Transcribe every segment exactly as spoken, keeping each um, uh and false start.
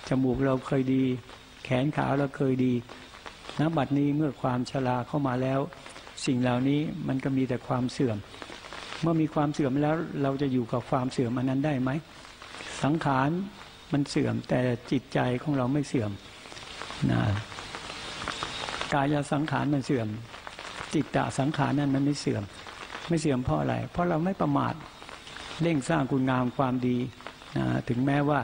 จมูกเราเคยดีแขนขาเราเคยดีณบัดนี้เมื่อความชราเข้ามาแล้วสิ่งเหล่านี้มันก็มีแต่ความเสื่อมเมื่อมีความเสื่อมแล้วเราจะอยู่กับความเสื่อมอันนั้นได้ไหมสังขารมันเสื่อมแต่จิตใจของเราไม่เสื่อมนะกายสังขารมันเสื่อมจิตตสังขารนั้นมันไม่เสื่อมไม่เสื่อมเพราะอะไรเพราะเราไม่ประมาทเร่งสร้างคุณงามความดีนะถึงแม้ว่า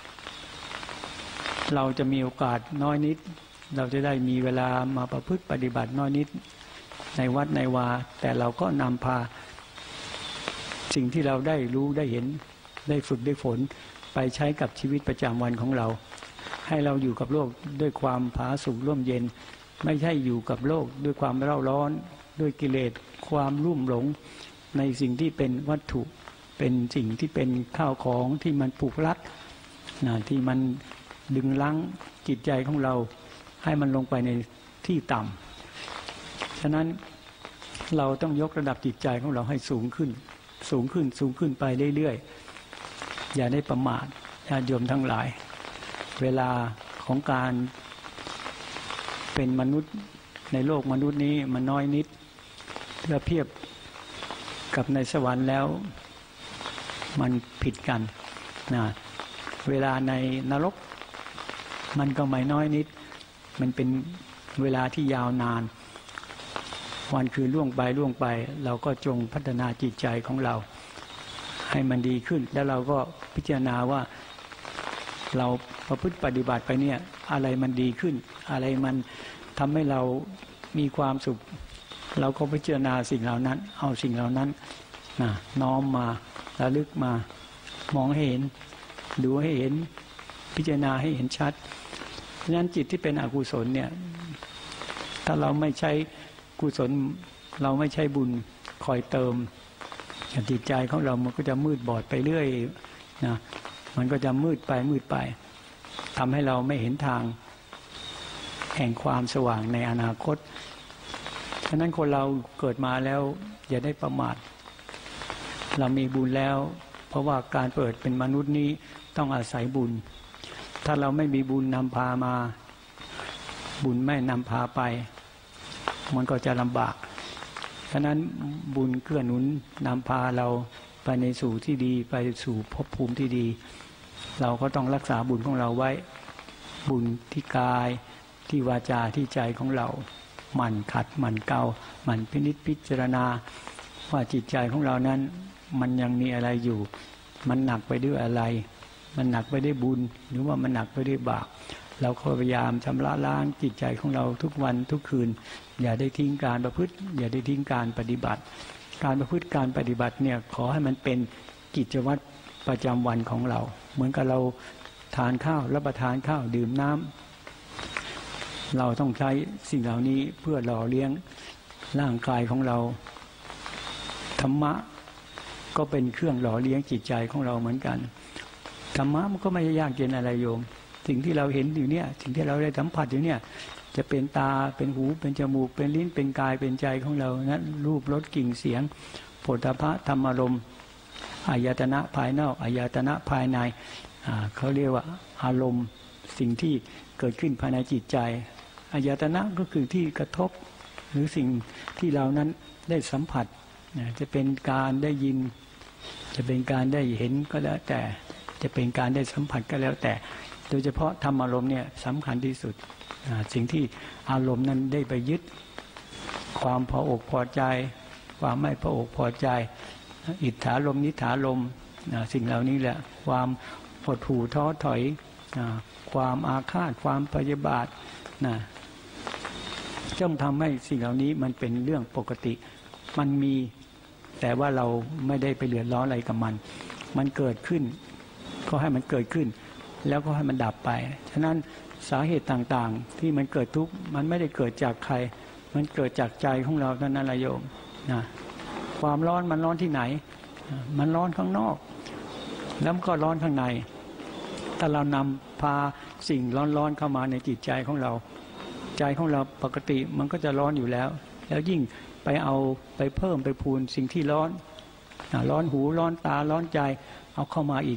เราจะมีโอกาสน้อยนิดเราจะได้มีเวลามาประพฤติปฏิบัติน้อยนิดในวัดในวาแต่เราก็นำพาสิ่งที่เราได้รู้ได้เห็นได้ฝึกได้ฝนไปใช้กับชีวิตประจำวันของเราให้เราอยู่กับโลกด้วยความผาสุกร่มเย็นไม่ใช่อยู่กับโลกด้วยความเร่าร้อนด้วยกิเลสความรุ่มหลงในสิ่งที่เป็นวัตถุเป็นสิ่งที่เป็นข้าวของที่มันผูกรัดนะที่มันดึงรั้งจิตใจของเราให้มันลงไปในที่ต่ำฉะนั้นเราต้องยกระดับจิตใจของเราให้สูงขึ้นสูงขึ้นสูงขึ้นไปเรื่อยๆอย่าได้ประมาทญาติโยมทั้งหลายเวลาของการเป็นมนุษย์ในโลกมนุษย์นี้มันน้อยนิดเมื่อเทียบกับในสวรรค์แล้วมันผิดกันนะเวลาในนรกมันก็ไม่น้อยนิดมันเป็นเวลาที่ยาวนานวันคืนล่วงไปล่วงไปเราก็จงพัฒนาจิตใจของเราให้มันดีขึ้นแล้วเราก็พิจารณาว่าเราประพฤติปฏิบัติไปเนี่ยอะไรมันดีขึ้นอะไรมันทำให้เรามีความสุขเราก็พิจารณาสิ่งเหล่านั้นเอาสิ่งเหล่านั้นนะน้อมมาระลึกมามองให้เห็นดูให้เห็นพิจารณาให้เห็นชัดเพราะฉะนั้นจิตที่เป็นอกุศลเนี่ยถ้าเราไม่ใช้กุศลเราไม่ใช้บุญคอยเติมจิตใจของเรามันก็จะมืดบอดไปเรื่อยนะมันก็จะมืดไปมืดไปทำให้เราไม่เห็นทางแห่งความสว่างในอนาคตฉะนั้นคนเราเกิดมาแล้วอย่าได้ประมาทเรามีบุญแล้วเพราะว่าการเปิดเป็นมนุษย์นี้ต้องอาศัยบุญถ้าเราไม่มีบุญนำพามาบุญไม่นำพาไปมันก็จะลำบากฉะนั้นบุญเกื้อหนุนนำพาเราไปในสู่ที่ดีไปสู่ภพภูมิที่ดีเราก็ต้องรักษาบุญของเราไว้บุญที่กายที่วาจาที่ใจของเราหมั่นขัดหมั่นเกาหมั่นพินิจพิจารณาว่าจิตใจของเรานั้นมันยังมีอะไรอยู่มันหนักไปด้วยอะไรมันหนักไปด้วยบุญหรือว่ามันหนักไปด้วยบาปเราพยายามชำระล้างจิตใจของเราทุกวันทุกคืนอย่าได้ทิ้งการประพฤติอย่าได้ทิ้งการปฏิบัติการประพฤติการปฏิบัติเนี่ยขอให้มันเป็นกิจวัตรประจำวันของเราเหมือนกับเราทานข้าวรับประทานข้าวดื่มน้ำเราต้องใช้สิ่งเหล่านี้เพื่อหล่อเลี้ยงร่างกายของเราธรรมะก็เป็นเครื่องหล่อเลี้ยงจิตใจของเราเหมือนกันธรรมะมันก็ไม่ยากเย็นอะไรโยมสิ่งที่เราเห็นอยู่เนี่ยสิ่งที่เราได้สัมผัสอยู่เนี่ยจะเป็นตาเป็นหูเป็นจมูกเป็นลิ้นเป็นกายเป็นใจของเรานั้นรูปรสกลิ่นเสียงโผฏฐัพพะธรรมารมณ์อายตนะภายนอกอายตนะภายในเขาเรียกว่าอารมณ์สิ่งที่เกิดขึ้นภายในจิตใจอายตนะก็คือที่กระทบหรือสิ่งที่เรานั้นได้สัมผัสจะเป็นการได้ยินจะเป็นการได้เห็นก็แล้วแต่จะเป็นการได้สัมผัสก็แล้วแต่โดยเฉพาะธรรมอารมณ์เนี่ยสำคัญที่สุดสิ่งที่อารมณ์นั้นได้ไปยึดความพออกพอใจความไม่พออกพอใจอิทธารมนิธารมสิ่งเหล่านี้แหละความหดหู่ท้อถอยความอาฆาตความพยาบาทนะจงทำให้สิ่งเหล่านี้มันเป็นเรื่องปกติมันมีแต่ว่าเราไม่ได้ไปเดือดร้อนอะไรกับมันมันเกิดขึ้นก็ให้มันเกิดขึ้นแล้วก็ให้มันดับไปฉะนั้นสาเหตุต่างๆที่มันเกิดทุกข์มันไม่ได้เกิดจากใครมันเกิดจากใจของเราเท่านั้นแหละโยมนะความร้อนมันร้อนที่ไหนมันร้อนข้างนอกแล้วมันก็ร้อนข้างในถ้าเรานำพาสิ่งร้อนๆเข้ามาในจิตใจของเราใจของเราปกติมันก็จะร้อนอยู่แล้วแล้วยิ่งไปเอาไปเพิ่มไปพูนสิ่งที่ร้อนร้อนหูร้อนตาร้อนใจเอาเข้ามาอีก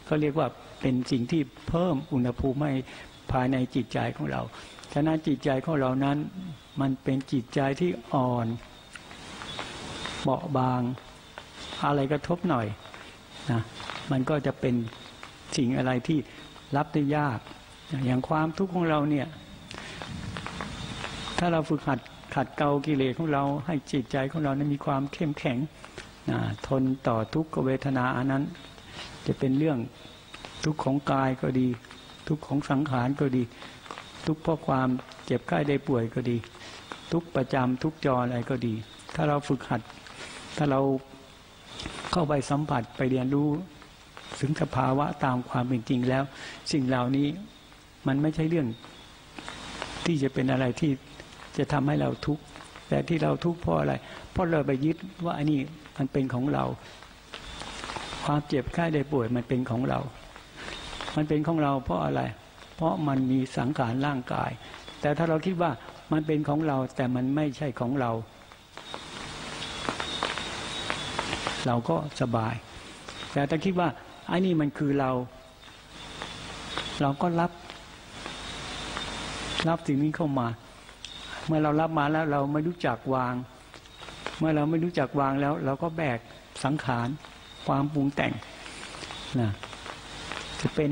ก็เรียกว่าเป็นสิ่งที่เพิ่มอุณหภูมิให้ภายในจิตใจของเราฉะนั้นจิตใจของเรานั้นมันเป็นจิตใจที่อ่อนเบาบางอะไรกระทบหน่อยนะมันก็จะเป็นสิ่งอะไรที่รับได้ยากอย่างความทุกข์ของเราเนี่ยถ้าเราฝึกหัดขัดเกลากิเลสของเราให้จิตใจของเรานั้นมีความเข้มแข็งนะทนต่อทุกขเวทนาอันนั้นจะเป็นเรื่องทุกข์ของกายก็ดีทุกข์ของสังขารก็ดีทุกข์เพราะความเจ็บไข้ได้ป่วยก็ดีทุกข์ประจำทุกข์จรอะไรก็ดีถ้าเราฝึกหัดถ้าเราเข้าไปสัมผัสไปเรียนรู้ถึงสภาวะตามความเป็นจริงแล้วสิ่งเหล่านี้มันไม่ใช่เรื่องที่จะเป็นอะไรที่จะทำให้เราทุกข์แต่ที่เราทุกข์เพราะอะไรเพราะเราไปยึดว่าอันนี้มันเป็นของเราความเจ็บไข้ได้ป่วยมันเป็นของเรามันเป็นของเราเพราะอะไรเพราะมันมีสังขารร่างกายแต่ถ้าเราคิดว่ามันเป็นของเราแต่มันไม่ใช่ของเราเราก็สบายแต่ถ้าคิดว่าไอ้นี่มันคือเราเราก็รับรับสิ่งนี้เข้ามาเมื่อเรารับมาแล้วเราไม่รู้จักวางเมื่อเราไม่รู้จักวางแล้วเราก็แบกสังขารความปรุงแต่งนะจะเป็น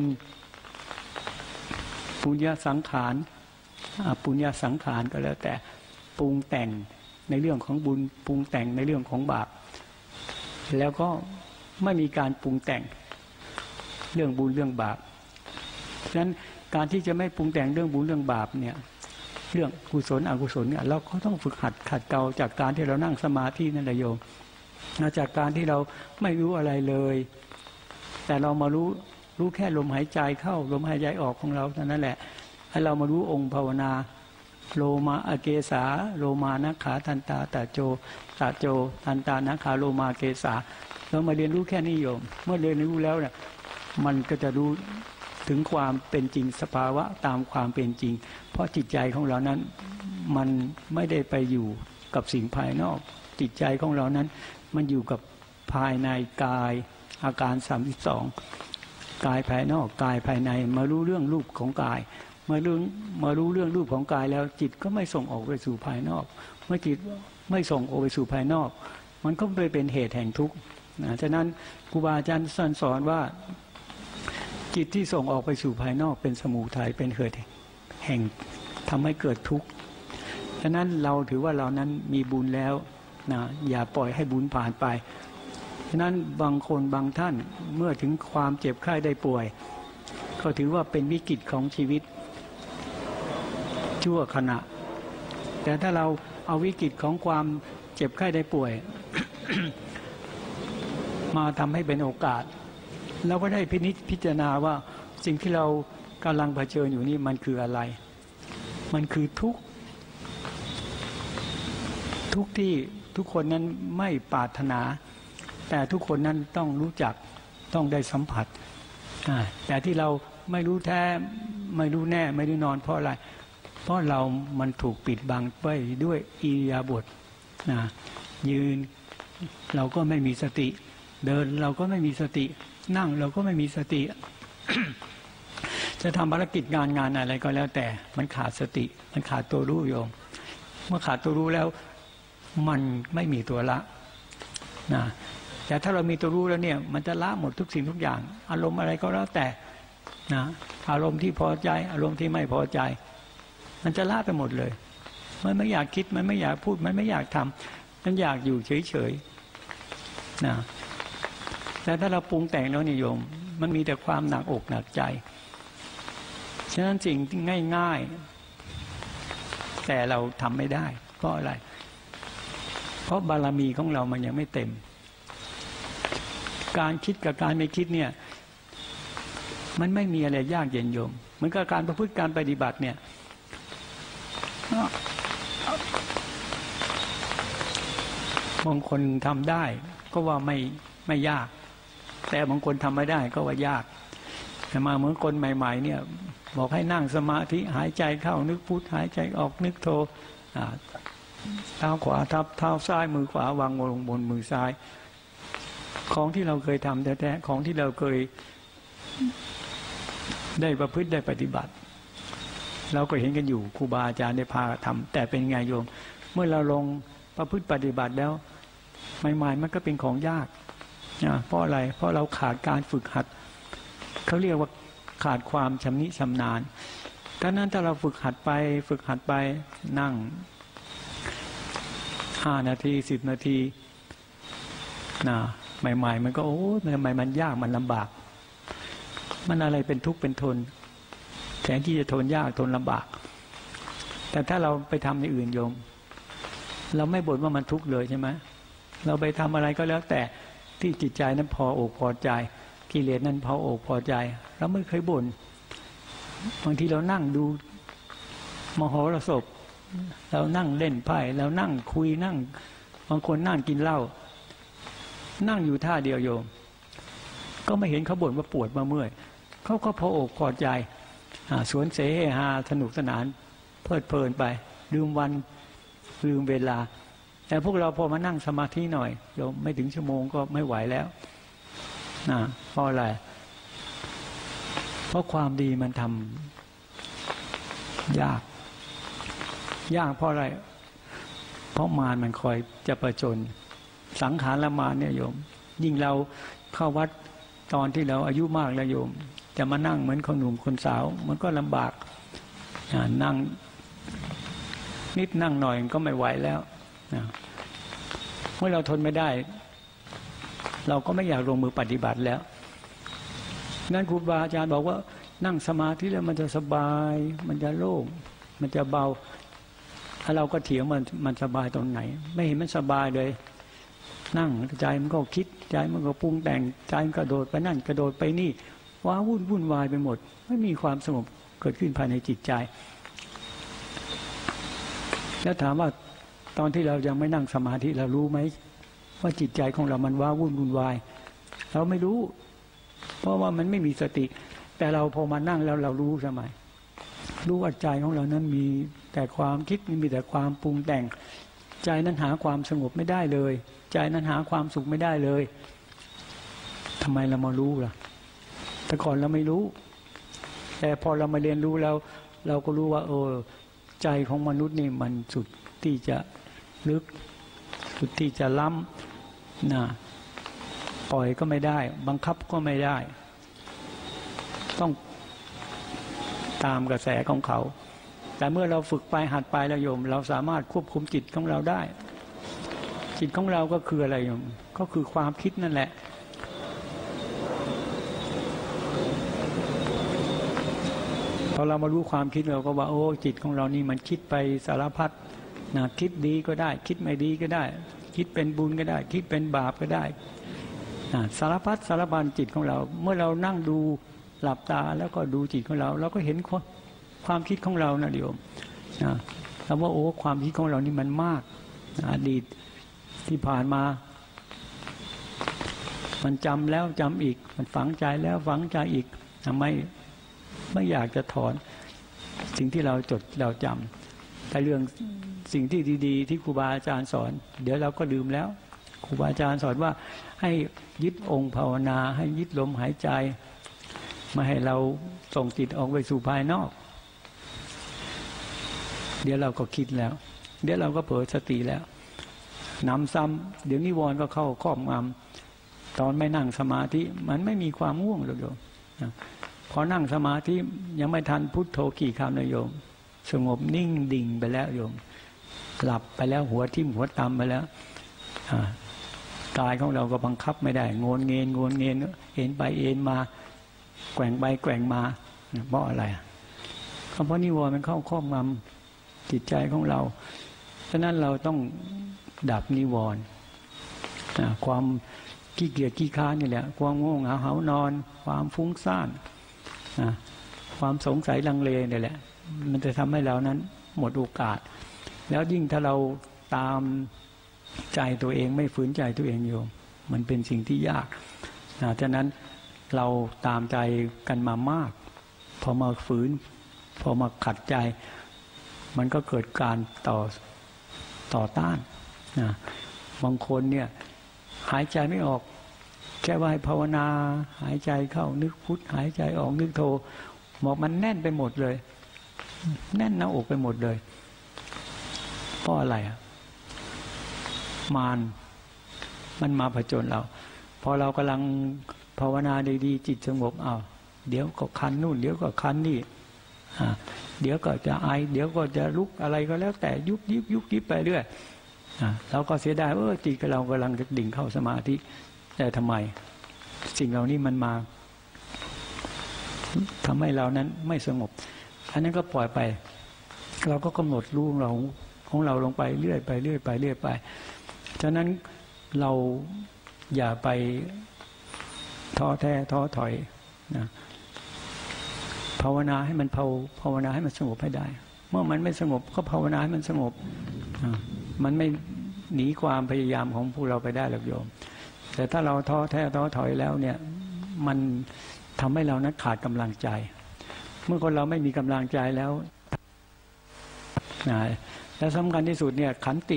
ปุญญาสังขารปุญญาสังขารก็แล้วแต่ปรุงแต่งในเรื่องของบุญปรุงแต่งในเรื่องของบาปแล้วก็ไม่มีการปรุงแต่งเรื่องบุญเรื่องบาปฉะนั้นการที่จะไม่ปรุงแต่งเรื่องบุญเรื่องบาปเนี่ยเรื่องกุศลอกุศลเนี่ยเราก็ต้องฝึกหัดขัดเกลาจากการที่เรานั่งสมาธินั่นแหละโยมจากการที่เราไม่รู้อะไรเลยแต่เรามารู้รู้แค่ลมหายใจเข้าลมหายใจออกของเราเท่านั้นแหละให้เรามารู้องค์ภาวนาโลมาอเกสาโลมานักขาทันตาตาโจตาโจทันตานักขาโลมาเกสาเรามาเรียนรู้แค่นี้โยมเมื่อเรียนรู้แล้วเนี่ยมันก็จะรู้ถึงความเป็นจริงสภาวะตามความเป็นจริงเพราะจิตใจของเรานั้นมันไม่ได้ไปอยู่กับสิ่งภายนอกจิตใจของเรานั้นมันอยู่กับภายในกายอาการสามสิบสองกายภายนอกกายภายในมารู้เรื่องรูปของกายมารู้มารู้เรื่องรูปของกายแล้วจิตก็ไม่ส่งออกไปสู่ภายนอกเมื่อจิตไม่ส่งออกไปสู่ภายนอกมันก็ไปเป็นเหตุแห่งทุกข์นะฉะนั้นครูบาอาจารย์สอนว่าจิตที่ส่งออกไปสู่ภายนอกเป็นสมุทัยเป็นเหตุแห่งทำให้เกิดทุกข์ฉะนั้นเราถือว่าเรานั้นมีบุญแล้วนะอย่าปล่อยให้บุญผ่านไปฉะนั้นบางคนบางท่านเมื่อถึงความเจ็บไข้ได้ป่วยก็ถือว่าเป็นวิกฤตของชีวิตชั่วขณะแต่ถ้าเราเอาวิกฤตของความเจ็บไข้ได้ป่วย มาทำให้เป็นโอกาสเราก็ได้พินิจพิจารณาว่าสิ่งที่เรากำลังเผชิญอยู่นี่มันคืออะไรมันคือทุกข์ทุกข์ที่ทุกคนนั้นไม่ปรารถนาแต่ทุกคนนั้นต้องรู้จักต้องได้สัมผัสแต่ที่เราไม่รู้แท้ไม่รู้แน่ไม่รู้นอนเพราะอะไรเพราะเรามันถูกปิดบังไปด้วยอิริยาบถนะยืนเราก็ไม่มีสติเดินเราก็ไม่มีสตินั่งเราก็ไม่มีสติ จะทำภารกิจงานงานอะไรก็แล้วแต่มันขาดสติมันขาดตัวรู้โยมเมื่อขาดตัวรู้แล้วมันไม่มีตัวละนะแต่ถ้าเรามีตัวรู้แล้วเนี่ยมันจะละหมดทุกสิ่งทุกอย่างอารมณ์อะไรก็แล้วแต่นะอารมณ์ที่พอใจอารมณ์ที่ไม่พอใจมันจะละไปหมดเลยมันไม่อยากคิดมันไม่อยากพูดมันไม่อยากทำมันอยากอยู่เฉยๆนะแต่ถ้าเราปรุงแต่งแล้วนิยมมันมีแต่ความหนักอกหนักใจฉะนั้นสิ่งที่ง่ายๆแต่เราทำไม่ได้เพราะอะไรเพราะบารมีของเรามันยังไม่เต็มการคิดกับการไม่คิดเนี่ยมันไม่มีอะไรยากเย็นโยมเหมือนกับการประพฤติการปฏิบัติเนี่ยบางคนทำได้ก็ว่าไม่ไม่ยากแต่บางคนทำไม่ได้ก็ว่ายากแต่มาเหมือนคนใหม่ๆเนี่ยบอกให้นั่งสมาธิหายใจเข้านึกพุทหายใจออกนึกโทเท้าขวาทับเท้าซ้ายมือขวาวางลงบนมือซ้ายของที่เราเคยทำแท้ๆของที่เราเคยได้ประพฤติได้ปฏิบัติเราก็เห็นกันอยู่ครูบาอาจารย์ได้พาทำแต่เป็นไงโยมเมื่อเราลงประพฤติปฏิบัติแล้วใหม่ๆมันก็เป็นของยากนะเพราะอะไรเพราะเราขาดการฝึกหัดเขาเรียกว่าขาดความชำนิชำนาญดังนั้นถ้าเราฝึกหัดไปฝึกหัดไปนั่งห้านาทีสิบนาทีนะใหม่ๆมันก็โอ้ทำไมมันยากมันลำบากมันอะไรเป็นทุกข์เป็นทนแทนที่จะทนยากทนลำบากแต่ถ้าเราไปทำในอื่นโยมเราไม่บ่นว่ามันทุกข์เลยใช่ไหมเราไปทำอะไรก็แล้วแต่ที่จิตใจนั้นพออกพอใจกิเลสนั้นพออกพอใจเราไม่เคยบ่นบางทีเรานั่งดูมโหรสพเรานั่งเล่นไพ่เรานั่งคุยนั่งบางคนนั่งกินเหล้านั่งอยู่ท่าเดียวโยมก็ไม่เห็นเขาบ่นว่าปวดมาเมื่อยเขาก็พออกพอใจสวนเสเฮฮาสนุกสนานเพลิดเพลินไปลืมวันลืมเวลาแต่พวกเราพอมานั่งสมาธิหน่อยโยมไม่ถึงชั่วโมงก็ไม่ไหวแล้วนะเพราะอะไรเพราะความดีมันทำยากยากเพราะอะไรเพราะมารมันคอยจะประจนสังขารละมารเนี่ยโยมยิ่งเราเข้าวัดตอนที่เราอายุมากแล้วโยมจะมานั่งเหมือนคนหนุ่มคนสาวมันก็ลำบากนั่งนิดนั่งหน่อยก็ไม่ไหวแล้วเมื่อเราทนไม่ได้เราก็ไม่อยากลงมือปฏิบัติแล้วงั้นครูบาอาจารย์บอกว่านั่งสมาธิแล้วมันจะสบายมันจะโล่งมันจะเบาถ้าเราก็เถียงมันมันสบายตรงไหนไม่เห็นมันสบายเลยนั่งใจมันก็คิดใจมันก็ปรุงแต่งใจมันกระโดดไปนั่นกระโดดไปนี่ว้าวุ่นวุ่นวายไปหมดไม่มีความสงบเกิดขึ้นภายในจิตใจแล้วถามว่าตอนที่เรายังไม่นั่งสมาธิเรารู้ไหมว่าจิตใจของเรามันว้าวุ่นวุ่นวายเราไม่รู้เพราะว่ามันไม่มีสติแต่เราพอมานั่งแล้วเรารู้ใช่ไหมรู้ว่าใจของเรานั้นมีแต่ความคิดมีแต่ความปรุงแต่งใจนั้นหาความสงบไม่ได้เลยใจนั้นหาความสุขไม่ได้เลยทำไมเรามารู้ล่ะแต่ก่อนเราไม่รู้แต่พอเรามาเรียนรู้แล้วเราก็รู้ว่าเออใจของมนุษย์นี่มันสุดที่จะลึกสุดที่จะล้ำนะปล่อยก็ไม่ได้บังคับก็ไม่ได้ต้องตามกระแสของเขาแต่เมื่อเราฝึกไปหัดไปแล้วโยมเราสามารถควบคุมจิตของเราได้จิตของเราก็คืออะไรโยมก็คือความคิดนั่นแหละพอเรามารู้ความคิดเราก็ว่าโอ้จิตของเรานี่มันคิดไปสารพัดนะคิดดีก็ได้คิดไม่ดีก็ได้คิดเป็นบุญก็ได้คิดเป็นบาปก็ได้นะสารพัดสารพันจิตของเราเมื่อเรานั่งดูหลับตาแล้วก็ดูจิตของเราเราก็เห็นความคิดของเรานะโยมนะแล้วว่าโอ้ความคิดของเรานี่มันมากอดีตที่ผ่านมามันจำแล้วจำอีกมันฝังใจแล้วฝังใจอีกทำไมไม่อยากจะถอนสิ่งที่เราจดเราจำแต่เรื่องสิ่งที่ดีๆที่ครูบาอาจารย์สอนเดี๋ยวเราก็ลืมแล้วครูบาอาจารย์สอนว่าให้ยึดองค์ภาวนาให้ยึดลมหายใจมาให้เราส่งจิตออกไปสู่ภายนอกเดี๋ยวเราก็คิดแล้วเดี๋ยวเราก็เผลอสติแล้วนำซ้ำเดี๋ยวนิวรณ์ก็เข้าครอบงำตอนไม่นั่งสมาธิมันไม่มีความง่วงหรอกโยมพอนั่งสมาธิยังไม่ทันพุทโธกี่คำเลยโยมสงบนิ่งดิ่งไปแล้วโยมหลับไปแล้วหัวทิ่มหัวตำไปแล้วกายของเราก็บังคับไม่ได้โงนเงินโงนเงินเอ็นไปเอ็นมาแกว่งไปแกว่งมาเพราะอะไรก็เพราะนิวรณ์มันเข้าครอบงำจิตใจของเราฉะนั้นเราต้องดับนิวรณ์ความขี้เกียจขี้ค้านนี่แหละความง่วงเหงาหานอนความฟุ้งซ่านความสงสัยลังเลนี่แหละมันจะทำให้เรานั้นหมดโอกาสแล้วยิ่งถ้าเราตามใจตัวเองไม่ฝืนใจตัวเองอยู่มันเป็นสิ่งที่ยากฉะนั้นเราตามใจกันมามากพอมาฝืนพอมาขัดใจมันก็เกิดการต่อต่อต้านนะบางคนเนี่ยหายใจไม่ออกแค่ว่าให้ภาวนาหายใจเข้านึกพุทหายใจออกนึกโทบอกมันแน่นไปหมดเลยแน่นหน้าอกไปหมดเลยเพราะอะไรอ่ะมารมันมาผจญเราพอเรากำลังภาวนาดีๆจิตสงบอ้าวเดี๋ยวก็คันนู่นเดี๋ยวก็คันนี่อ่าเดี๋ยวก็จะไอเดี๋ยวก็จะลุกอะไรก็แล้วแต่ยุบยิบยุบยิบไปเรื่อยอ่าเราก็เสียดายเออจิตเรากำลังจะดิ่งเข้าสมาธิแต่ทำไมสิ่งเหล่านี้มันมาทำให้เรานั้นไม่สงบอันนั้นก็ปล่อยไปเราก็กำหนดรู้ของเราของเราลงไปเรื่อยไปเรื่อยไปเรื่อยไปฉะนั้นเราอย่าไปท้อแท้ท้อถอยนะภาวนาให้มันภาภาวนาให้มันสงบให้ได้เมื่อมันไม่สงบก็ภาวนาให้มันสงบมันไม่หนีความพยายามของพวกเราไปได้หรอกโยมแต่ถ้าเราท้อแท้ท้อถอยแล้วเนี่ยมันทำให้เรานั้นขาดกำลังใจเมื่อคนเราไม่มีกำลังใจแล้วนะและสำคัญที่สุดเนี่ยขันติ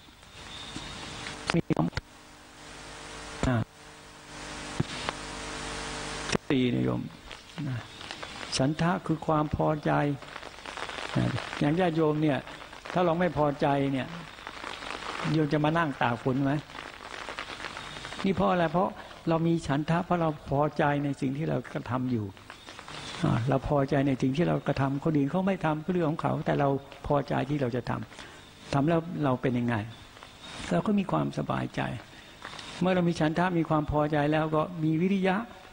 ตีนิยมฉันทะคือความพอใจอย่างญาติโยมเนี่ยถ้าเราไม่พอใจเนี่ยโยมจะมานั่งตากฝนไหมนี่เพราะอะไรเพราะเรามีฉันทะเพราะเราพอใจในสิ่งที่เรากระทำอยู่เราพอใจในสิ่งที่เรากระทำคนอื่นเขาไม่ทำก็เรื่องของเขาแต่เราพอใจที่เราจะทำทำแล้วเราเป็นยังไงเราก็มีความสบายใจเมื่อเรามีฉันทะมีความพอใจแล้วก็มีวิริยะ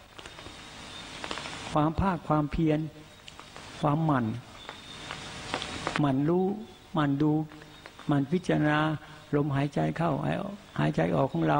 ความภาคความเพียรความหมั่นหมั่นรู้หมั่นดูหมั่นพิจารณาลมหายใจเข้าหายใจออกของเรา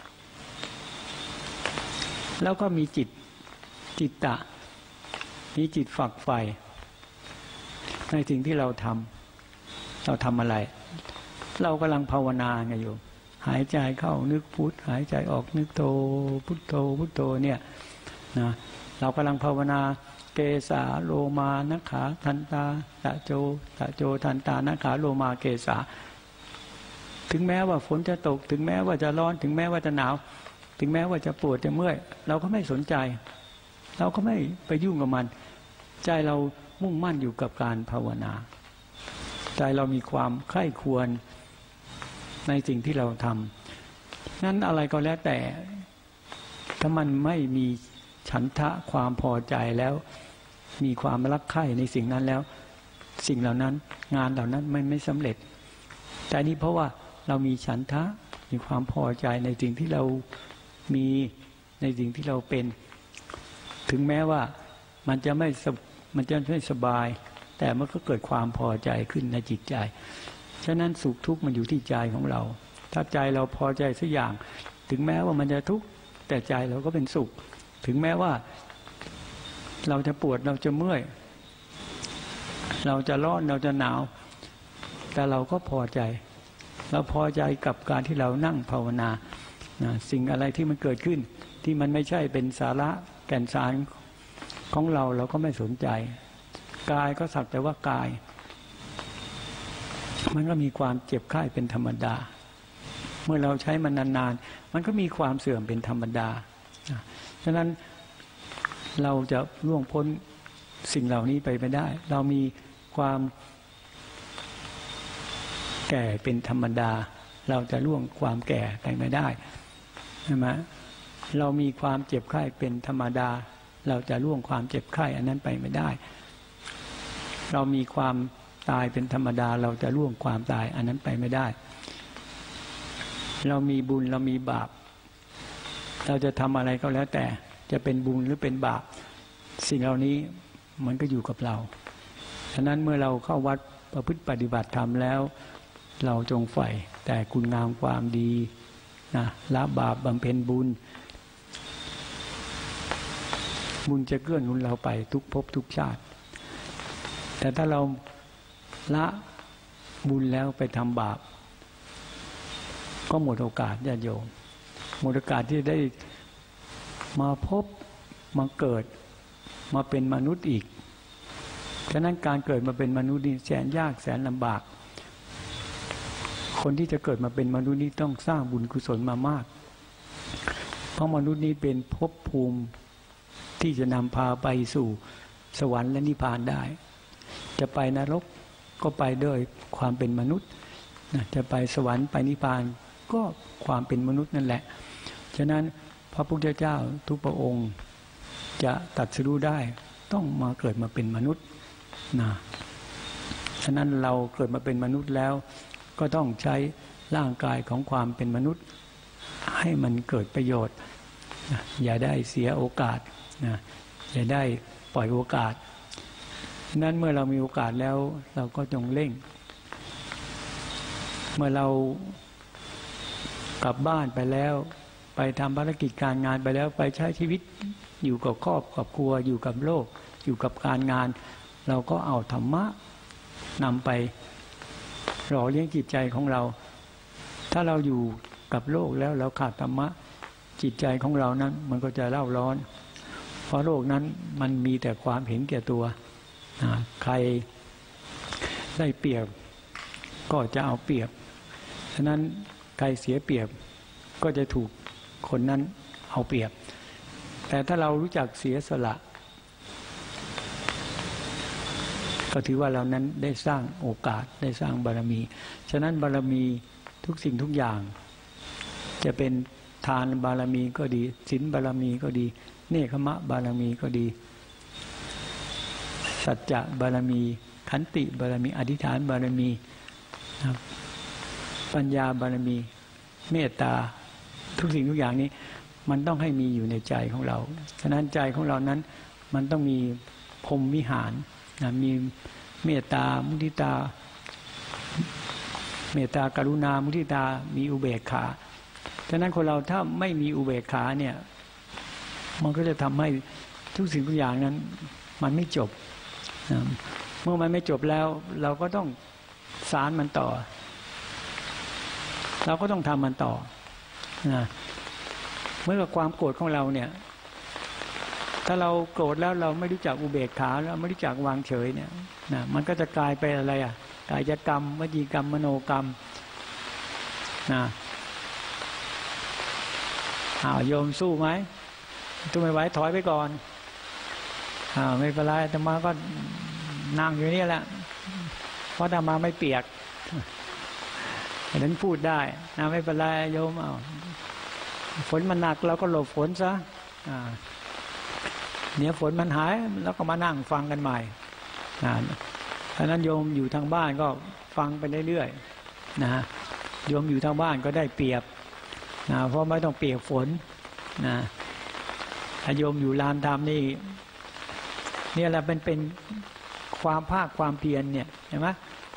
แล้วก็มีจิตจิตตะมีจิตฝักใฝ่ในสิ่งที่เราทำเราทำอะไรเรากำลังภาวนาไงโยมหายใจเข้านึกพุทหายใจออกนึกโทพุทโธพุทโธเนี่ยนะเรากำลังภาวนาเกสาโลมานะขาทันตาตะโจตะโจทันตานะขาโลมาเกสาถึงแม้ว่าฝนจะตกถึงแม้ว่าจะร้อนถึงแม้ว่าจะหนาวถึงแม้ว่าจะปวดจะเมื่อยเราก็ไม่สนใจเราก็ไม่ไปยุ่งกับมันใจเรามุ่งมั่นอยู่กับการภาวนาใจเรามีความใคร่ควรในสิ่งที่เราทำนั้นอะไรก็แล้วแต่ถ้ามันไม่มีฉันทะความพอใจแล้วมีความรักใคร่ในสิ่งนั้นแล้วสิ่งเหล่านั้นงานเหล่านั้นมันไม่สำเร็จแต่นี้เพราะว่าเรามีฉันทะมีความพอใจในสิ่งที่เรามีในสิ่งที่เราเป็นถึงแม้ว่ามันจะไม่มันจะไม่สบายแต่มันก็เกิดความพอใจขึ้นในจิตใจฉะนั้นสุขทุกข์มันอยู่ที่ใจของเราถ้าใจเราพอใจสักอย่างถึงแม้ว่ามันจะทุกข์แต่ใจเราก็เป็นสุขถึงแม้ว่าเราจะปวดเราจะเมื่อยเราจะร้อนเราจะหนาวแต่เราก็พอใจเราพอใจกับการที่เรานั่งภาวนานะสิ่งอะไรที่มันเกิดขึ้นที่มันไม่ใช่เป็นสาระแก่นสารของเราเราก็ไม่สนใจกายก็สักแต่ว่ากายมันก็มีความเจ็บไข้เป็นธรรมดาเมื่อเราใช้มันนานๆมันก็มีความเสื่อมเป็นธรรมดาฉะนั้นเราจะล่วงพ้นสิ่งเหล่านี้ไปไม่ได้เรามีความแก่เป็นธรรมดาเราจะล่วงความแก่ไปไม่ได้ใช่ไหมเรามีความเจ็บไข้เป็นธรรมดาเราจะล่วงความเจ็บไข้อันนั้นไปไม่ได้เรามีความตายเป็นธรรมดาเราจะล่วงความตายอันนั้นไปไม่ได้เรามีบุญเรามีบาปเราจะทำอะไรก็แล้วแต่จะเป็นบุญหรือเป็นบาปสิ่งเหล่านี้มันก็อยู่กับเราฉะนั้นเมื่อเราเข้าวัดประพฤติปฏิบัติธรรมแล้วเราจงใฝ่แต่คุณงามความดีนะละบาปบำเพ็ญบุญบุญจะเกื้อหนุนเราไปทุกภพทุกชาติแต่ถ้าเราละบุญแล้วไปทำบาปก็หมดโอกาสญาติโยมหมดโอกาสที่ได้มาพบมาเกิดมาเป็นมนุษย์อีกฉะนั้นการเกิดมาเป็นมนุษย์นี่แสนยากแสนลำบากคนที่จะเกิดมาเป็นมนุษย์นี่ต้องสร้างบุญกุศลมามากเพราะมนุษย์นี้เป็นภพภูมิที่จะนำพาไปสู่สวรรค์และนิพพานได้จะไปนรกก็ไปด้วยความเป็นมนุษย์จะไปสวรรค์ไปนิพพานก็ความเป็นมนุษย์นั่นแหละฉะนั้นพระพุทธเจ้าทุกพระองค์จะตรัสรู้ได้ต้องมาเกิดมาเป็นมนุษย์นะฉะนั้นเราเกิดมาเป็นมนุษย์แล้วก็ต้องใช้ร่างกายของความเป็นมนุษย์ให้มันเกิดประโยชน์นะอย่าได้เสียโอกาสนะอย่าได้ปล่อยโอกาสฉะนั้นเมื่อเรามีโอกาสแล้วเราก็จงเร่งเมื่อเรากลับบ้านไปแล้วไปทำภารกิจการงานไปแล้วไปใช้ชีวิตอยู่กับครอบกับครัวอยู่กับโลกอยู่กับการงานเราก็เอาธรรมะนำไปหล่อเลี้ยงจิตใจของเราถ้าเราอยู่กับโลกแล้วเราขาดธรรมะจิตใจของเรานั้นมันก็จะเล่าร้อนเพราะโลกนั้นมันมีแต่ความเห็นแก่ตัวใครได้เปรียบก็จะเอาเปรียบฉะนั้นใครเสียเปรียบก็จะถูกคนนั้นเอาเปรียบแต่ถ้าเรารู้จักเสียสละก็ถือว่าเรานั้นได้สร้างโอกาสได้สร้างบารมีฉะนั้นบารมีทุกสิ่งทุกอย่างจะเป็นทานบารมีก็ดีศีลบารมีก็ดีเนคขมะบารมีก็ดีสัจจะบารมีขันติบารมีอธิษฐานบารมีปัญญาบารมีเมตตาทุกสิ่งทุกอย่างนี้มันต้องให้มีอยู่ในใจของเราฉะนั้นใจของเรานั้นมันต้องมีพรหมวิหารนะมีเมตตามุทิตาเมตตากรุณามุทิตามีอุเบกขาฉะนั้นคนเราถ้าไม่มีอุเบกขาเนี่ยมันก็จะทำให้ทุกสิ่งทุกอย่างนั้นมันไม่จบนะเมื่อมันไม่จบแล้วเราก็ต้องสารมันต่อเราก็ต้องทำมันต่อนะเมื่อกับความโกรธของเราเนี่ยถ้าเราโกรธแล้วเราไม่รู้จักอุเบกขาแล้วไม่รู้จักวางเฉยเนี่ยนะมันก็จะกลายไปอะไรอ่ะกายกรรมวจีกรรมมโนกรรมนะอ้าวโยมสู้ไหมสู้ไม่ไหวถอยไปก่อนอ้าวไม่เป็นไรแต่มาก็นั่งอยู่นี่แหละเพราะธรรมาไม่เปียกนั้นพูดได้นะไม่เป็นไรโยมอ้าวฝนมันหนักเราก็หลบฝนซะเนี่ยฝนมันหายแล้วก็มานั่งฟังกันใหม่เพราะนั้นโยมอยู่ทางบ้านก็ฟังไปเรื่อยๆนะโยมอยู่ทางบ้านก็ได้เปรียบนะเพราะไม่ต้องเปียกฝนนะถ้าโยมอยู่ลานธรรมนี่เนี่ยแหละเป็นเป็นความภาคความเพียรเนี่ยเห็นไหม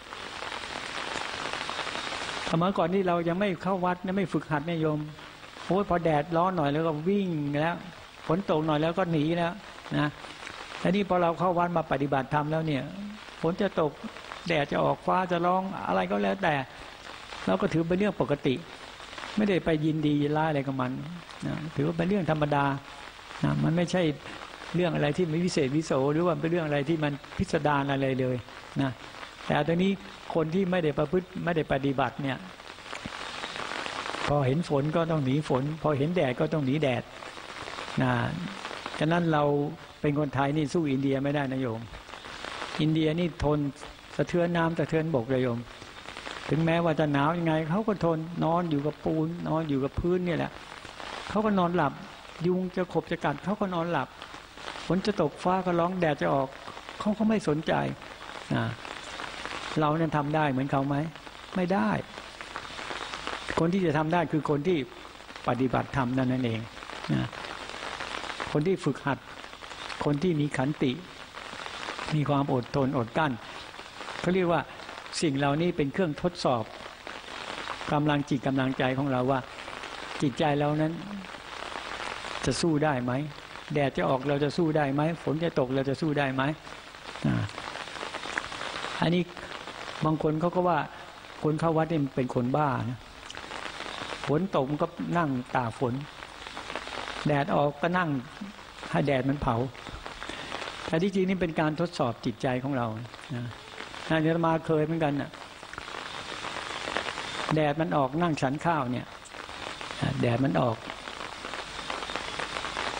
สมัยก่อนที่เรายังไม่เข้าวัดยังไม่ฝึกหัดเนี่ยโยมโอ้ยพอแดดร้อนหน่อยแล้วก็วิ่งแล้วฝนตกหน่อยแล้วก็หนีแล้วนะแล้วนี่พอเราเข้าวัดมาปฏิบัติธรรมแล้วเนี่ยฝนจะตกแดดจะออกฟ้าจะร้องอะไรก็แล้วแต่เราก็ถือเป็นเรื่องปกติไม่ได้ไปยินดียินร้ายอะไรกับมันนะถือว่าเป็นเรื่องธรรมดานะมันไม่ใช่เรื่องอะไรที่ไม่วิเศษวิโสหรือว่าเป็นเรื่องอะไรที่มันพิสดารอะไรเลยนะแต่ตอนนี้คนที่ไม่ได้ประพฤติไม่ได้ปฏิบัติเนี่ยพอเห็นฝนก็ต้องหนีฝนพอเห็นแดดก็ต้องหนีแดดนะฉะนั้นเราเป็นคนไทยนี่สู้อินเดียไม่ได้นะโยมอินเดียนี่ทนสะเทือนน้ำสะเทือนบกเลยโยมถึงแม้ว่าจะหนาวยังไงเขาก็ทนนอนอยู่กับปูนนอนอยู่กับพื้นเนี่ยแหละเขาก็นอนหลับยุงจะขบจะกัดเขาก็นอนหลับฝนจะตกฟ้าก็ร้องแดดจะออกเขาก็ไม่สนใจนะเราเนี่ยทำได้เหมือนเขาไหมไม่ได้คนที่จะทำได้คือคนที่ปฏิบัติธรรมนั่นเองนะคนที่ฝึกหัดคนที่มีขันติมีความอดทนอดกั้นเขาเรียกว่าสิ่งเหล่านี้เป็นเครื่องทดสอบกำลังจิตกำลังใจของเราว่าจิตใจเรานั้นจะสู้ได้ไหมแดดจะออกเราจะสู้ได้ไหมฝนจะตกเราจะสู้ได้ไหมอันนี้บางคนเขาก็ว่าคนเข้าวัดนี่เป็นคนบ้านะฝนตกมันก็นั่งตากฝนแดดออกก็นั่งให้แดดมันเผาแต่ที่จริงนี่เป็นการทดสอบจิตใจของเรานะอาจารย์มาเคยเหมือนกันน่ะแดดมันออกนั่งฉันข้าวเนี่ยแดดมันออก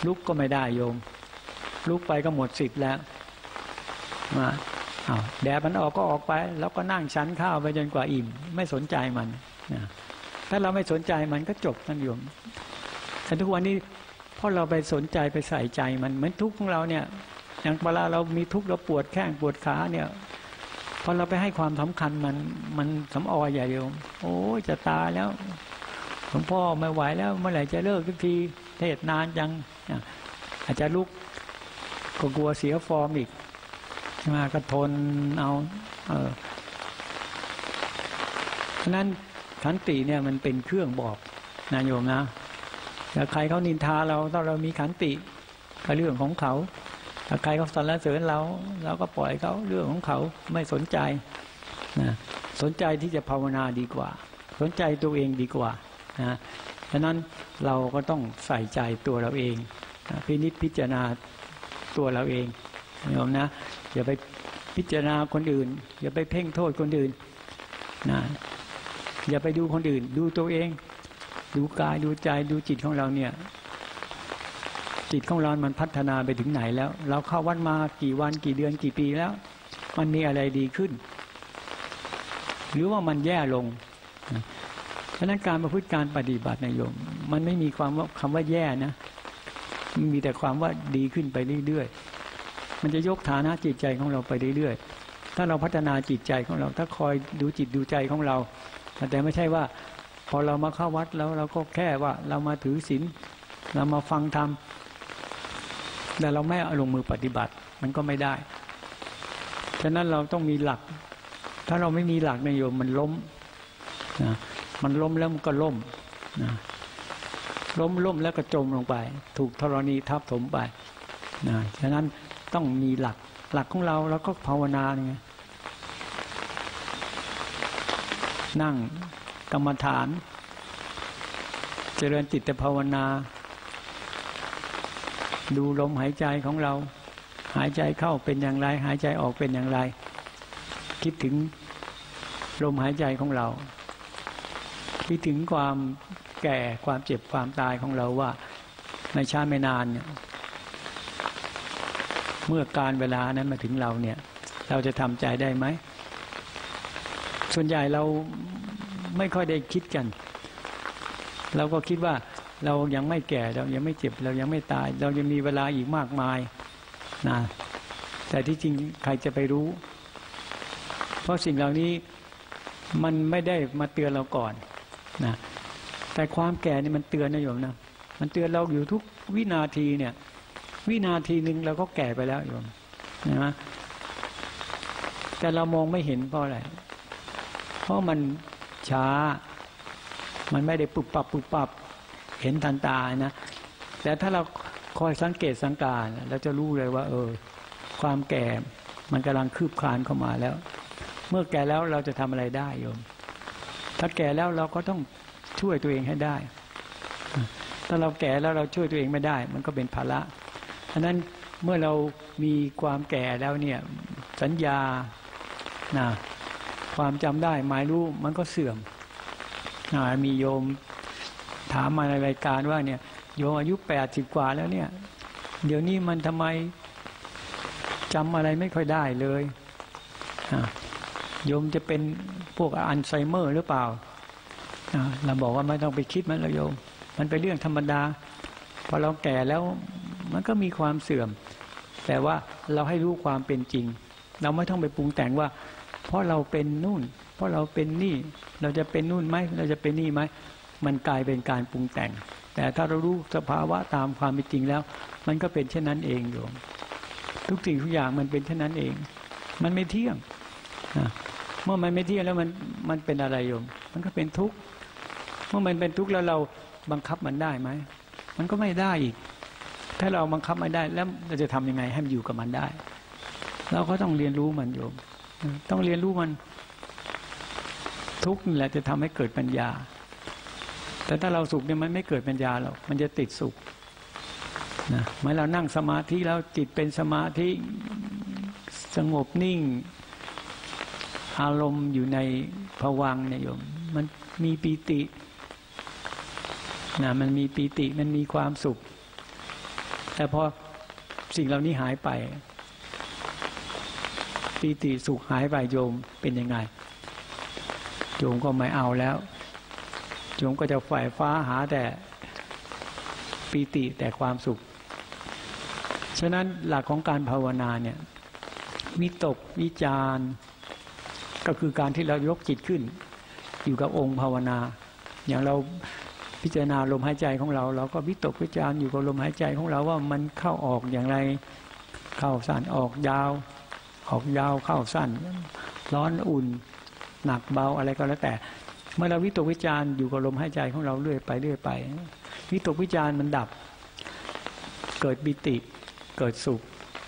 ลุกก็ไม่ได้โยมลุกไปก็หมดสิทธิ์แล้วมาอ้าวแดดมันออกก็ออกไปแล้วก็นั่งชั้นข้าวไปจนกว่าอิ่มไม่สนใจมันนะถ้าเราไม่สนใจมันก็จบนั่นโยมแต่ทุกวันนี้เพราะเราไปสนใจไปใส่ใจมันเหมือนทุกข์ของเราเนี่ยอย่างเวลาเรามีทุกข์เราปวดแข้งปวดขาเนี่ยพอเราไปให้ความสำคัญมันมันสำออยใหญ่เดียวโอ้จะตายแล้วหลวงพ่อไม่ไหวแล้วเมื่อไหร่จะเลิกทุกทีเทศนานจังอาจจะลุกก็กลัวเสียฟอร์มอีกมาก็ทนเอาเออเพราะนั้นขันติเนี่ยมันเป็นเครื่องบอกนะโยมนะถ้าใครเขานินทาเราถ้าเรามีขันติก็เรื่องของเขาถ้าใครเขาสรรเสริญเราเราก็ปล่อยเขาเรื่องของเขาไม่สนใจนะสนใจที่จะภาวนาดีกว่าสนใจตัวเองดีกว่านะฉะนั้นเราก็ต้องใส่ใจตัวเราเองพินิจพิจารณาตัวเราเองโยมนะอย่าไปพิจารณาคนอื่นอย่าไปเพ่งโทษคนอื่นนะอย่าไปดูคนอื่นดูตัวเองดูกายดูใจดูจิตของเราเนี่ยจิตของเรามันพัฒนาไปถึงไหนแล้วเราเข้าวัดมากี่วันกี่เดือนกี่ปีแล้วมันมีอะไรดีขึ้นหรือว่ามันแย่ลงเพราะนั้นการประพฤติการปฏิบัติในโยมมันไม่มีความว่าคำว่าแย่นะมันมีแต่ความว่าดีขึ้นไปเรื่อยๆมันจะยกฐานะจิตใจของเราไปเรื่อยๆถ้าเราพัฒนาจิตใจของเราถ้าคอยดูจิตดูใจของเราแต่ไม่ใช่ว่าพอเรามาเข้าวัดแล้วเราก็แค่ว่าเรามาถือศีลเรามาฟังธรรมแต่เราไม่เอาลงมือปฏิบัติมันก็ไม่ได้ฉะนั้นเราต้องมีหลักถ้าเราไม่มีหลักในโยมมันล้มนะมันล้มแล้วมันก็ล่มนะล้มล้มแล้วก็จมลงไปถูกธรณีทับถมไปนะฉะนั้นต้องมีหลักหลักของเราแล้วก็ภาวนาไงนั่งกรรมฐานเจริญจิตภาวนาดูลมหายใจของเราหายใจเข้าเป็นอย่างไรหายใจออกเป็นอย่างไรคิดถึงลมหายใจของเราคิดถึงความแก่ความเจ็บความตายของเราว่าในช้าไม่นานเนี่ยเมื่อการเวลานั้นมาถึงเราเนี่ยเราจะทำใจได้ไหมส่วนใหญ่เราไม่ค่อยได้คิดกันเราก็คิดว่าเรายังไม่แก่เรายังไม่เจ็บเรายังไม่ตายเรายังมีเวลาอีกมากมายนะแต่ที่จริงใครจะไปรู้เพราะสิ่งเหล่านี้มันไม่ได้มาเตือนเราก่อนนะแต่ความแก่นี่มันเตือนนะโยมนะมันเตือนเราอยู่ทุกวินาทีเนี่ยวินาทีหนึ่งเราก็แก่ไปแล้วโยมนะแต่เรามองไม่เห็นเพราะอะไรเพราะมันช้ามันไม่ได้ปุบปับปุบปับเห็นทันตานะแต่ถ้าเราคอยสังเกตสังการเราจะรู้เลยว่าเออความแก่มันกำลังคืบคลานเข้ามาแล้วเมื่อแก่แล้วเราจะทำอะไรได้โยมถ้าแก่แล้วเราก็ต้องช่วยตัวเองให้ได้ถ้าเราแก่แล้วเราช่วยตัวเองไม่ได้มันก็เป็นภาระฉะนั้นเมื่อเรามีความแก่แล้วเนี่ยสัญญานะความจำได้หมายรู้มันก็เสื่อมมีโยมถามมาในรายการว่าเนี่ยโยมอายุแปดสิบกว่าแล้วเนี่ยเดี๋ยวนี้มันทำไมจำอะไรไม่ค่อยได้เลยโยมจะเป็นพวกอัลไซเมอร์หรือเปล่าเราบอกว่าไม่ต้องไปคิดมันแล้วโยมมันเป็นเรื่องธรรมดาพอเราแก่แล้วมันก็มีความเสื่อมแต่ว่าเราให้รู้ความเป็นจริงเราไม่ต้องไปปรุงแต่งว่าเพราะเราเป็นนู่นเพราะเราเป็นนี่เราจะเป็นนู่นไหมเราจะเป็นนี่ไหมมันกลายเป็นการปรุงแต่งแต่ถ้าเรารู้สภาวะตามความเป็นจริงแล้วมันก็เป็นเช่นนั้นเองโยมทุกสิ่งทุกอย่างมันเป็นเช่นนั้นเองมันไม่เที่ยงนะเมื่อมันไม่เที่ยงแล้วมันมันเป็นอะไรโยมมันก็เป็นทุกข์เมื่อมันเป็นทุกข์แล้วเราบังคับมันได้ไหมมันก็ไม่ได้อีกถ้าเราบังคับไม่ได้แล้วเราจะทำยังไงให้มันอยู่กับมันได้เราก็ต้องเรียนรู้มันโยมต้องเรียนรู้มันทุกข์นี่แหละจะทำให้เกิดปัญญาแต่ถ้าเราสุขเนี่ยมันไม่เกิดปัญญาหรอกมันจะติดสุขนะเมื่อเรานั่งสมาธิแล้วจิตเป็นสมาธิสงบนิ่งอารมณ์อยู่ในภวังค์เนี่ยโยมมันมีปีตินะมันมีปีติมันมีความสุขแต่พอสิ่งเหล่านี้หายไปปีติสุขหายไปโยมเป็นยังไงโยมก็ไม่เอาแล้วโยมก็จะฝ่ายฟ้าหาแต่ปีติแต่ความสุขฉะนั้นหลักของการภาวนาเนี่ยวิตกวิจารก็คือการที่เรายกจิตขึ้นอยู่กับองค์ภาวนาอย่างเราพิจารณาลมหายใจของเราเราก็วิตกวิจารอยู่กับลมหายใจของเราว่ามันเข้าออกอย่างไรเข้าสั้นออกยาวออกยาวเข้าสั้นร้อนอุ่นหนักเบาอะไรก็แล้วแต่เมื่อเราวิตกวิจารอยู่กับลมหายใจของเราเรื่อยไปเรื่อยไปวิตกวิจารมันดับเกิดปิติเกิดสุข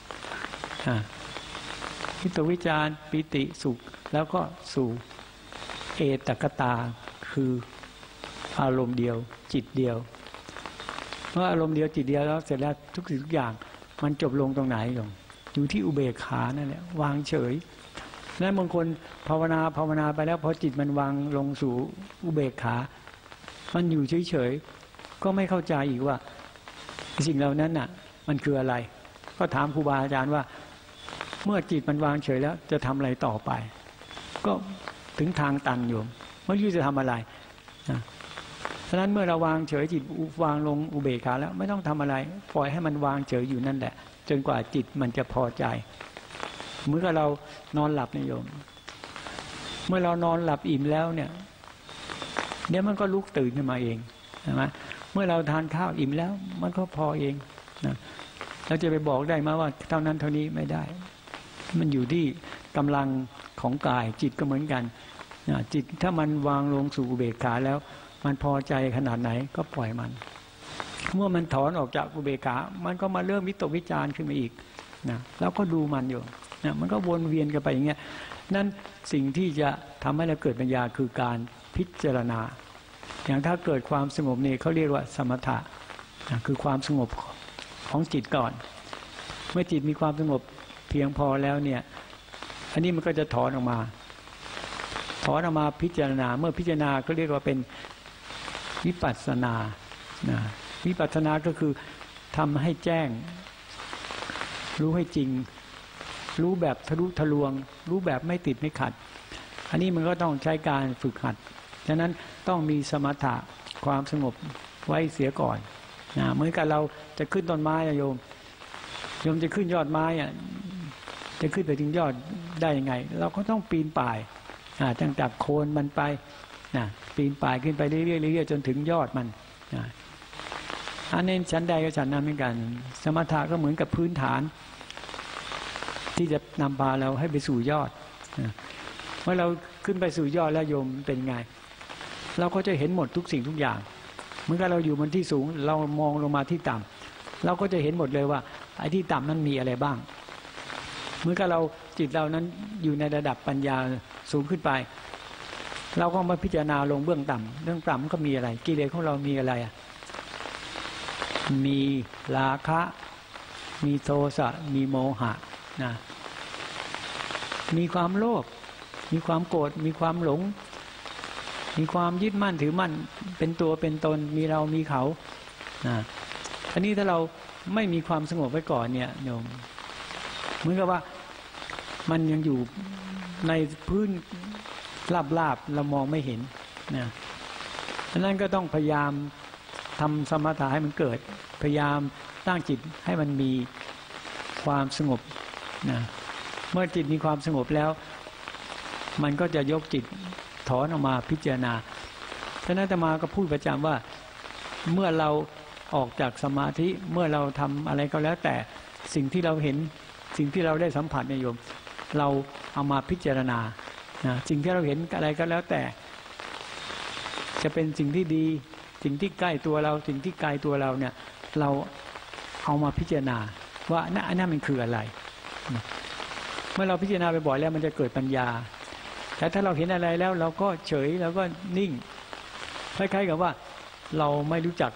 วิตกวิจารปิติสุขแล้วก็สู่เอตกตาคืออารมณ์เดียวจิตเดียวเมื่ออารมณ์เดียวจิตเดียวแล้วเสร็จแล้วทุกสิ่งทุกอย่างมันจบลงตรงไหนลงอยู่ที่อุเบกขานั่นแหละวางเฉยนั้นบางคนภาวนาภาวนาไปแล้วพอจิตมันวางลงสู่อุเบกขามันอยู่เฉยๆก็ไม่เข้าใจอีกว่าสิ่งเหล่านั้นน่ะมันคืออะไรก็ถามครูบาอาจารย์ว่าเมื่อจิตมันวางเฉยแล้วจะทำอะไรต่อไปก็ถึงทางตันโยมไม่รู้จะทำอะไรนะฉะนั้นเมื่อเราวางเฉยจิตวางลงอุเบกขาแล้วไม่ต้องทำอะไรปล่อยให้มันวางเฉยอยู่นั่นแหละจนกว่าจิตมันจะพอใจเหมือนกับเรานอนหลับนะโยมเมื่อเรานอนหลับอิ่มแล้วเนี่ยเดี๋ยวมันก็ลุกตื่นขึ้นมาเองใช่ไหมเมื่อเราทานข้าวอิ่มแล้วมันก็พอเองนะเราจะไปบอกได้ไหมว่าเท่านั้นเท่านี้ไม่ได้มันอยู่ที่กำลังของกายจิตก็เหมือนกันนะจิตถ้ามันวางลงสู่อุเบกขาแล้วมันพอใจขนาดไหนก็ปล่อยมันเมื่อมันถอนออกจากอุเบกขามันก็มาเริ่มวิตกวิจารขึ้นมาอีกนะแล้วก็ดูมันอยู่นะมันก็วนเวียนกันไปอย่างเงี้ยนั่นสิ่งที่จะทำให้เราเกิดปัญญาคือการพิจารณาอย่างถ้าเกิดความสงบนี่เขาเรียกว่าสมถะนะคือความสงบของจิตก่อนเมื่อจิตมีความสงบเพียงพอแล้วเนี่ยอันนี้มันก็จะถอนออกมาถอนออกมาพิจารณาเมื่อพิจารณาก็เรียกว่าเป็นวิปัสสนานะวิปัสสนาก็คือทำให้แจ้งรู้ให้จริงรู้แบบทะลุทะลวงรู้แบบไม่ติดไม่ขัดอันนี้มันก็ต้องใช้การฝึกหัดฉะนั้นต้องมีสมถะความสงบไว้เสียก่อนนะเหมือนกับเราจะขึ้นต้นไม้โยมโยมจะขึ้นยอดไม้อะจะขึ้นไปถึงยอดได้ยังไงเราก็ต้องปีนป่ายตั้งแต่โคนมันไปนะปีนป่ายขึ้นไปเรื่อยๆเรื่อยๆจนถึงยอดมันนะอันนี้ชั้นใดก็ชั้นนั้นเหมือนกันสมถะก็เหมือนกับพื้นฐานที่จะนำพาเราให้ไปสู่ยอดนะเมื่อเราขึ้นไปสู่ยอดแล้วโยมเป็นไงเราก็จะเห็นหมดทุกสิ่งทุกอย่างเมื่อเราอยู่บนที่สูงเรามองลงมาที่ต่ำเราก็จะเห็นหมดเลยว่าไอ้ที่ต่ำนั้นมีอะไรบ้างเมื่อเราจิตเรานั้นอยู่ในระดับปัญญาสูงขึ้นไปเราก็มาพิจารณาลงเบื้องต่ำเรื่องต่ำมันก็มีอะไรกิเลสของเรามีอะไรอ่ะมีราคะมีโทสะมีโมหะนะมีความโลภมีความโกรธมีความหลงมีความยึดมั่นถือมั่นเป็นตัวเป็นตนมีเรามีเขานะอันนี้ถ้าเราไม่มีความสงบไว้ก่อนเนี่ยโยมเหมือนกับว่ามันยังอยู่ในพื้นลาบๆเรามองไม่เห็นนะดังนั้นก็ต้องพยายามทำสมถะให้มันเกิดพยายามตั้งจิตให้มันมีความสงบนะเมื่อจิตมีความสงบแล้วมันก็จะยกจิตถอนออกมาพิจารณาท่านอาตมาก็พูดประจำว่าเมื่อเราออกจากสมาธิเมื่อเราทำอะไรก็แล้วแต่สิ่งที่เราเห็นสิ่งที่เราได้สัมผัสเนี่ยโยมเราเอามาพิจารณานะสิ่งที่เราเห็นอะไรก็แล้วแต่จะเป็นสิ่งที่ดีสิ่งที่ใกล้ตัวเราสิ่งที่ไกลตัวเราเนี่ยเราเอามาพิจารณาว่านั่นนั่นมันคืออะไรเมื่อเราพิจารณาไปบ่อยแล้วมันจะเกิดปัญญาแต่ถ้าเราเห็นอะไรแล้วเราก็เฉยแล้วก็นิ่งคล้ายๆกับว่าเราไม่รู้จัก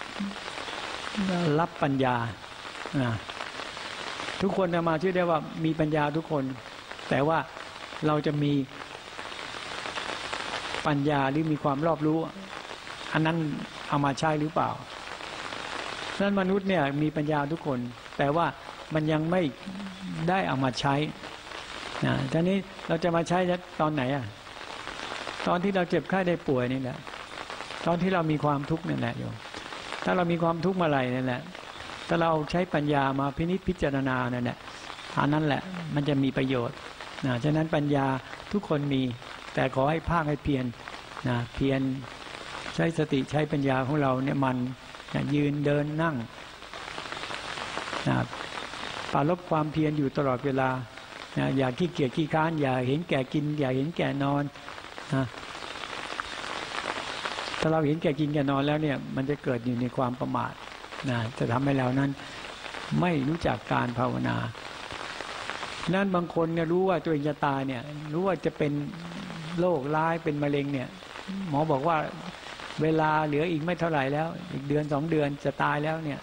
รับปัญญาทุกคนจะมาเชื่อได้ว่ามีปัญญาทุกคนแต่ว่าเราจะมีปัญญาหรือมีความรอบรู้อันนั้นเอามาใช้หรือเปล่านั้นมนุษย์เนี่ยมีปัญญาทุกคนแต่ว่ามันยังไม่ได้เอามาใช้นะทีนี้เราจะมาใช้ตอนไหนอ่ะตอนที่เราเจ็บไข้ได้ป่วยนี่แหละตอนที่เรามีความทุกข์นั่นแหละโยมถ้าเรามีความทุกข์เมื่อไหร่นั่นแหละถ้าเราใช้ปัญญามาพินิจพิจารณานั่นแหละอันนั้นแหละมันจะมีประโยชน์นะฉะนั้นปัญญาทุกคนมีแต่ขอให้ภาคให้เพียรนะเพียรใช้สติใช้ปัญญาของเราเนี่ยมันนะยืนเดินนั่งนะปราลบความเพียรอยู่ตลอดเวลานะอย่าขี้เกียจขี้ค้านอย่าเห็นแก่กินอย่าเห็นแก่นอนนะถ้าเราเห็นแก่กินแก่นอนแล้วเนี่ยมันจะเกิดอยู่ในความประมาทนะจะทำให้เรานั้นไม่รู้จักการภาวนานั้นบางคนเนี่ยรู้ว่าตัวเองจะตายเนี่ยรู้ว่าจะเป็นโรคร้ายเป็นมะเร็งเนี่ยหมอบอกว่าเวลาเหลืออีกไม่เท่าไหร่แล้วอีกเดือนสองเดือนจะตายแล้วเนี่ย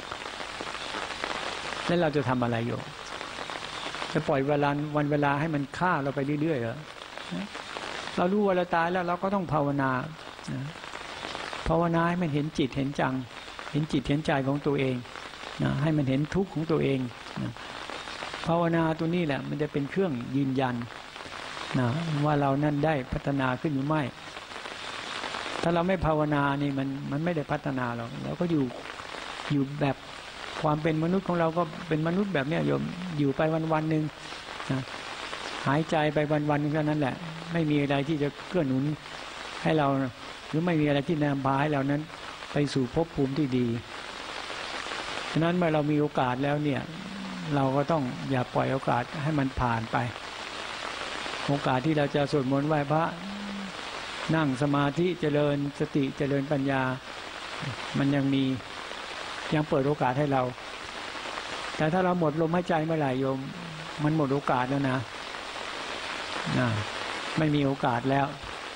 แล้วเราจะทำอะไรอยู่จะปล่อยเวลาวันเวลาให้มันฆ่าเราไปเรื่อยๆเหรอเรารู้ว่าเราตายแล้วเราก็ต้องภาวนาภาวนาให้มันเห็นจิตเห็นจังเห็นจิตเห็นใจของตัวเองนะให้มันเห็นทุกข์ของตัวเองนะภาวนาตัวนี้แหละมันจะเป็นเครื่องยืนยันนะว่าเรานั้นได้พัฒนาขึ้นหรือไม่ถ้าเราไม่ภาวนานี่มันมันไม่ได้พัฒนาหรอกเราก็อยู่อยู่แบบความเป็นมนุษย์ของเราก็เป็นมนุษย์แบบเนี้ยโยมอยู่ไปวันวันหนึ่งนะหายใจไปวันวันนึงเท่านั้นแหละไม่มีอะไรที่จะเกื้อหนุนให้เราหรือไม่มีอะไรที่นำพาให้เรานั้นไปสู่ภพภูมิที่ดีฉะนั้นเมื่อเรามีโอกาสแล้วเนี่ยเราก็ต้องอย่าปล่อยโอกาสให้มันผ่านไปโอกาสที่เราจะสวดมนต์ไหว้พระนั่งสมาธิเจริญสติเจริญปัญญามันยังมียังเปิดโอกาสให้เราแต่ถ้าเราหมดลมหายใจเมื่อไหร่โยมมันหมดโอกาสแล้วนะนะไม่มีโอกาสแล้ว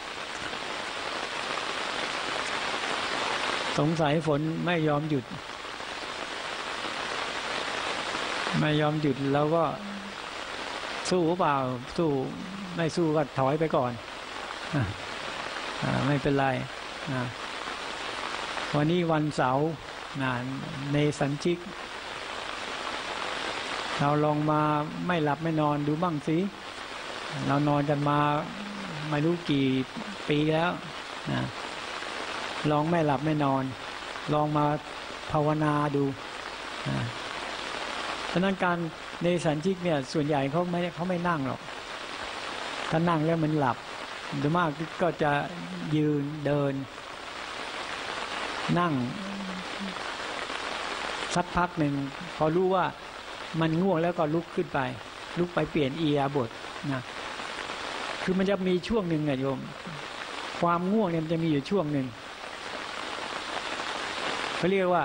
สงสัยฝนไม่ยอมหยุดไม่ยอมหยุดเราก็สู้เปล่าสู้ไม่สู้ก็ถอยไปก่อนไม่เป็นไรวันนี้วันเสาร์ในสัญชิกเราลองมาไม่หลับไม่นอนดูบ้างสิเรานอนกันมาไม่รู้กี่ปีแล้วนะลองไม่หลับไม่นอนลองมาภาวนาดูฉะนั้นการในสัญชิกเนี่ยส่วนใหญ่เขาไม่เขาไม่นั่งหรอกถ้านั่งแล้วมันหลับโดยมากก็จะยืนเดินนั่งสักพักหนึ่งพอรู้ว่ามันง่วงแล้วก็ลุกขึ้นไปลุกไปเปลี่ยนอิริยาบถนะคือมันจะมีช่วงหนึ่งไงโยมความง่วงเนี่ยมันจะมีอยู่ช่วงหนึ่งเขาเรียกว่า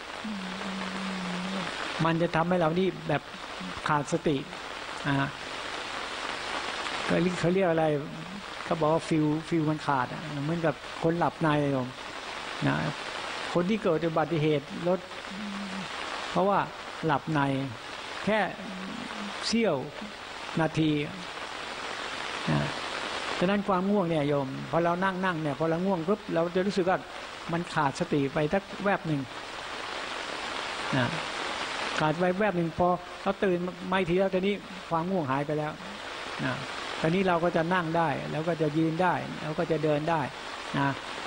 มันจะทำให้เรานี่แบบขาดสติอ่าเขาเรียกอะไรเขาบอกว่าฟิลฟิลมันขาดเหมือนกับคนหลับในโยมนะคนที่เกิดอุบัติเหตุรถเพราะว่าหลับในแค่เสี้ยวนาทีนะฉะนั้นความง่วงเนี่ยโยมพอเรานั่งนั่งเนี่ยพอเราง่วงปุ๊บเราจะรู้สึกว่ามันขาดสติไปสักแวบหนึ่งนะขาดไปแวบหนึ่งพอเราตื่นไม่ทีแล้วตอนนี้ความง่วงหายไปแล้วนะตอนนี้เราก็จะนั่งได้แล้วก็จะยืนได้แล้วก็จะเดินได้นะ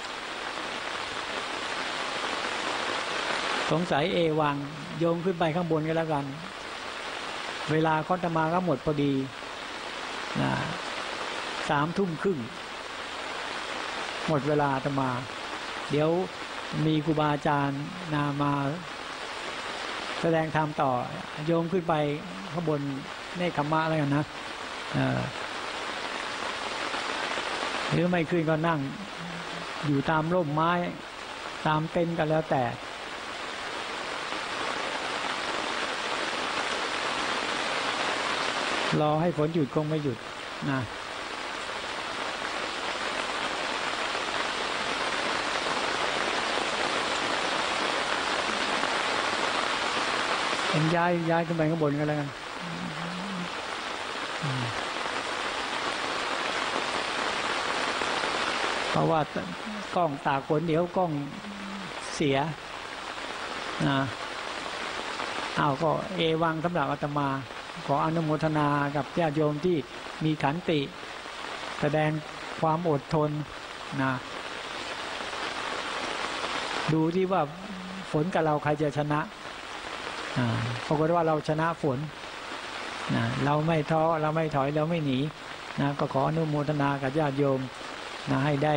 สงสัยเอวังโยมขึ้นไปข้างบนกันแล้วกันเวลาคอนธมาก็หมดพอดีนะสามทุ่มครึ่งหมดเวลาธรรมาเดี๋ยวมีครูบาอาจารย์นามาแสดงธรรมต่อโยมขึ้นไปข้างบนเนคขมะอะไรกันนะหรือไม่ขึ้นก็นั่งอยู่ตามร่มไม้ตามเต็นท์กันแล้วแต่รอให้ฝนหยุดคงไม่หยุดนะเป็นย้ายย้ายขึ้นไปข้างบนกันแล้วกันเพราะว่ากล้องตากฝนเดี๋ยวกล้องเสียนะอ้าวก็เอวังสำหรับอาตมาขออนุโมทนากับญาติโยมที่มีขันติแสดงความอดทนนะดูที่ว่าฝนกับเราใครจะชนะปรากฏว่าเราชนะฝนนะเราไม่ท้อเราไม่ถอยเราไม่หนีนะก็ขออนุโมทนากับญาติโยมนะให้ได้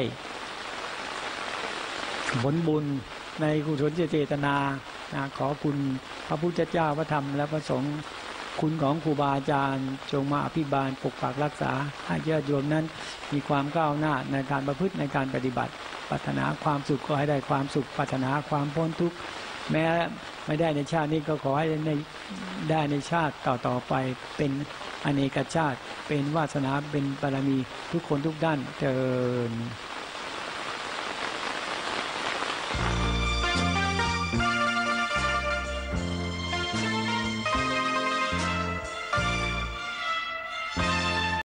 ผลบุญในกุศลเจตนานะขอคุณพระพุทธเจ้าพระธรรมและพระสงฆ์คุณของครูบาอาจารย์จงมาอภิบาลปกปักรักษาให้ญาติโยมนั้นมีความก้าวหน้าในการประพฤติในการปฏิบัติปรารถนาความสุขก็ให้ได้ความสุขปรารถนาความพ้นทุกข์แม้ไม่ได้ในชาตินี้ก็ขอให้ในได้ในชาติต่อๆไปเป็นอเนกชาติเป็นวาสนาเป็นบารมีทุกคนทุกด้านเจริญ